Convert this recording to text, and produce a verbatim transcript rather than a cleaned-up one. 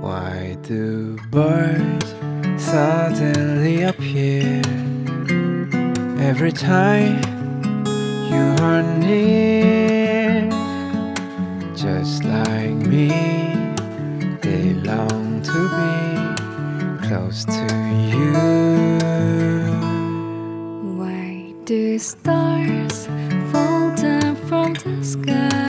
Why do birds suddenly appear every time you are near? Just like me, they long to be close to you. Why do stars